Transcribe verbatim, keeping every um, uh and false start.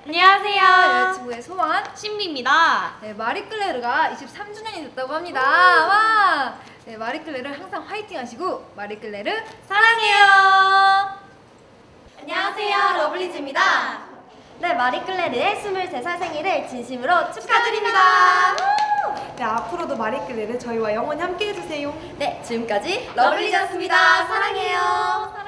안녕하세요. 여자친구의 소원 신비입니다. 네, 마리끌레르가 이십삼 주년이 됐다고 합니다. 와! 네, 마리끌레르 항상 화이팅 하시고 마리끌레르 사랑해요. 안녕하세요. 러블리즈입니다. 네, 마리끌레르의 스물세 살 생일을 진심으로 축하드립니다. 네, 앞으로도 마리끌레르 저희와 영원히 함께 해주세요. 네, 지금까지 러블리즈였습니다. 사랑해요.